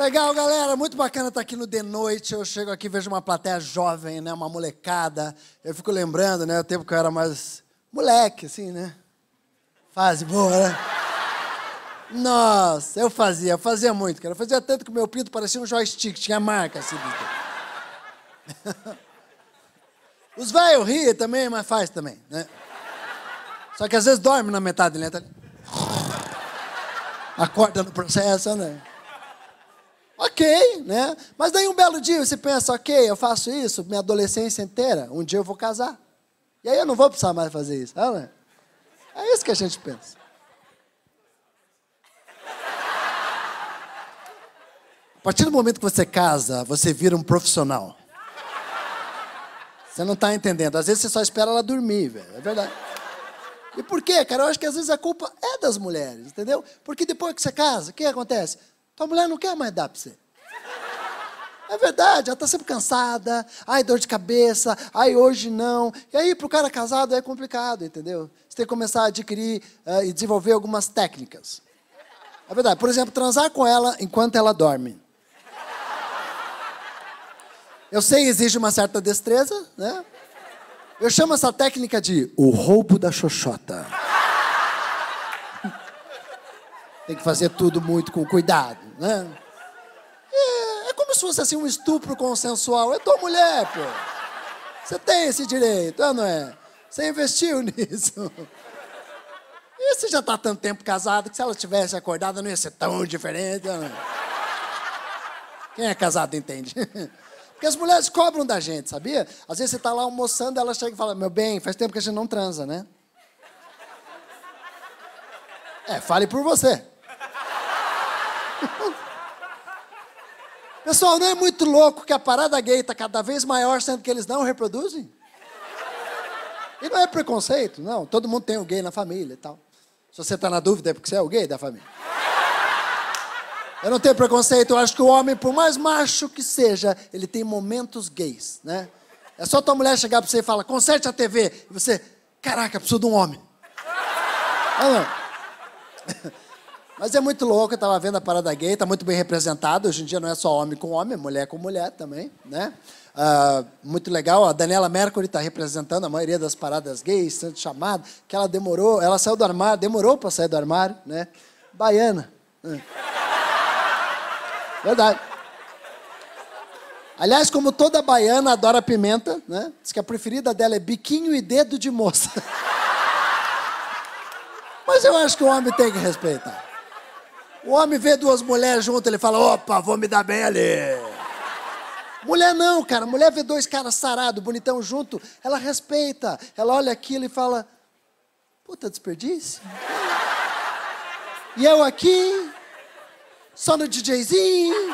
Legal, galera, muito bacana estar aqui no The Noite. Eu chego aqui, vejo uma plateia jovem, né, uma molecada. Eu fico lembrando, né, o tempo que eu era mais moleque, assim, né? Fase boa, né? Nossa, eu fazia muito, cara. Eu fazia tanto que o meu pinto parecia um joystick, tinha marca, assim. Os velhos riem também, mas faz também, né? Só que às vezes dorme na metade, né? Acorda no processo, né? Ok, né? Mas daí um belo dia você pensa, ok, eu faço isso minha adolescência inteira, um dia eu vou casar. E aí eu não vou precisar mais fazer isso, não é? É isso que a gente pensa. A partir do momento que você casa, você vira um profissional. Você não está entendendo. Às vezes você só espera ela dormir, velho. É verdade. E por quê, cara? Eu acho que às vezes a culpa é das mulheres, entendeu? Porque depois que você casa, o que acontece? Tua mulher não quer mais dar pra você. É verdade, ela tá sempre cansada. Ai, dor de cabeça. Ai, hoje não. E aí, pro cara casado é complicado, entendeu? Você tem que começar a adquirir e desenvolver algumas técnicas. É verdade. Por exemplo, transar com ela enquanto ela dorme. Eu sei, exige uma certa destreza, né? Eu chamo essa técnica de o roubo da xoxota. Tem que fazer tudo muito com cuidado, né? É como se fosse assim um estupro consensual. É tua mulher, pô. Você tem esse direito, não é? Você investiu nisso. E você já tá tanto tempo casado que se ela tivesse acordado não ia ser tão diferente, não é? Quem é casado entende. Porque as mulheres cobram da gente, sabia? Às vezes você tá lá almoçando, ela chega e fala, meu bem, faz tempo que a gente não transa, né? Fale por você. Pessoal, não é muito louco que a parada gay está cada vez maior, sendo que eles não reproduzem? E não é preconceito, não. Todo mundo tem um gay na família e tal. Se você está na dúvida, é porque você é o gay da família. Eu não tenho preconceito, eu acho que o homem, por mais macho que seja, ele tem momentos gays, né? É só tua mulher chegar pra você e falar, conserte a TV. E você, caraca, preciso de um homem. Não. Mas é muito louco, eu tava vendo a parada gay, tá muito bem representado. Hoje em dia não é só homem com homem, mulher com mulher também, né? Muito legal, a Daniela Mercury tá representando a maioria das paradas gays, sendo chamada, que ela demorou, ela saiu do armário, demorou pra sair do armário, né? Baiana. Verdade. Aliás, como toda baiana adora pimenta, né? Diz que a preferida dela é biquinho e dedo de moça. Mas eu acho que o homem tem que respeitar. O homem vê duas mulheres juntas, ele fala, opa, vou me dar bem ali. Mulher não, cara. Mulher vê dois caras sarados, bonitão junto, ela respeita. Ela olha aquilo e fala, puta desperdício. E eu aqui, só no DJzinho.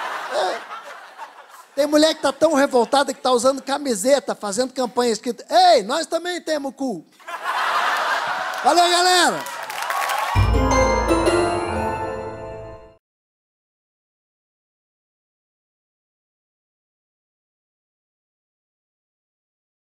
Tem mulher que tá tão revoltada que tá usando camiseta, fazendo campanha escrita, ei, nós também temos cu. Valeu, galera!